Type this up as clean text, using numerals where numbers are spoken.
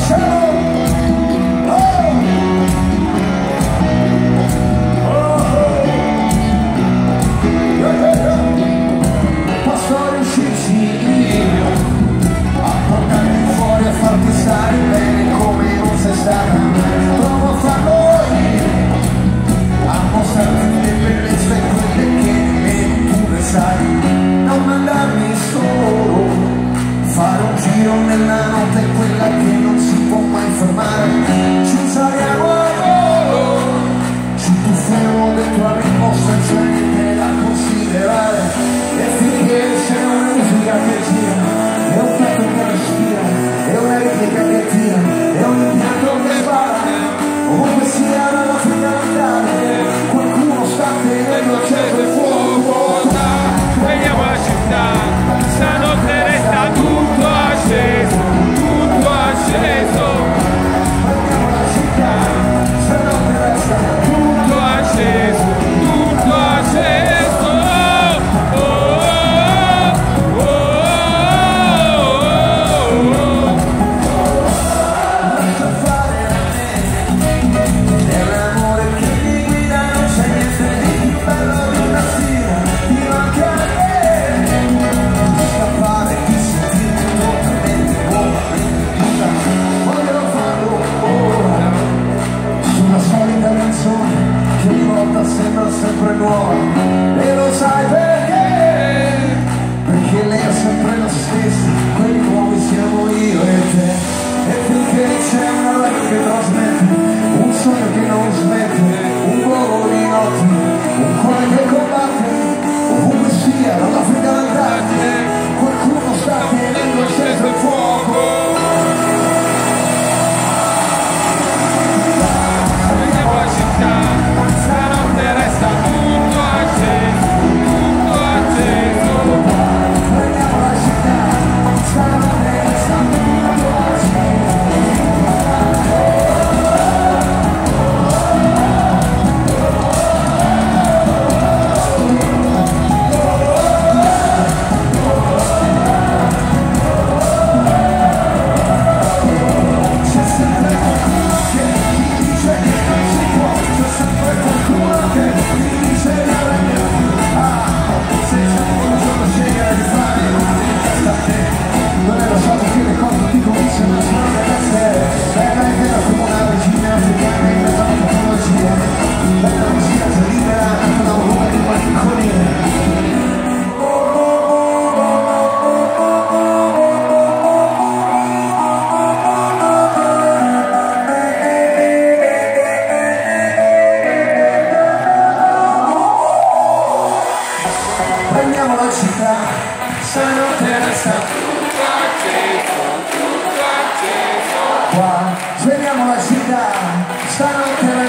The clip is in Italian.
Nella notte è quella che non si può mai fermare. Ci saliamo a volo, ci tuffiamo dentro la risposta senza niente da considerare. E finché c'è una musica che gira, è un petto che respira, è una replica che tira, è un impianto che spara. Ovunque sia dalla fine andare, qualcuno sta tenendo acceso il fuoco. Vediamo la città, stanotte resta tutto acceso, tutto acceso. Vediamo la città, stanotte resta Tutto acceso, tutto acceso. Oh, oh, oh, oh. lascia fare a me, è l'amore che mi guida, non c'è niente di più bello di una sfida, ti manca a me. Scappare, ti sentire totalmente nuova, voglio farlo ora, sulla solita canzone che ogni volta sembra sempre nuova. E lo sai perché? Perché lei è sempre la stessa, quelli nuovi siamo io e te. E finché c'è una radio che trasmette, un sogno che non smette, un volo di notte, un cuore che combatte, ovunque sia, dall'Africa all'Antartide, qualcuno sta tenendo acceso il fuoco. Vediamo la città, stanotte resta tutto acceso, tutto acceso. Vediamo la città, stanotte resta tutto acceso. C'è sempre qualcuno che ti dice che non si può, c'è sempre qualcuno che ti dice di avere. Se c'è un giorno scegliere di fare in testa a te, non è lo stato che le cose ti cominciano a suonare da te. Bella è vera come una regina africana in mezzo alla tecnologia, bella musica che libera anche da un luogo di malinconia. Prendiamo la città, stanotte resta Tutto acceso, tutto acceso. qua. Svegliamo la città, stanotte resta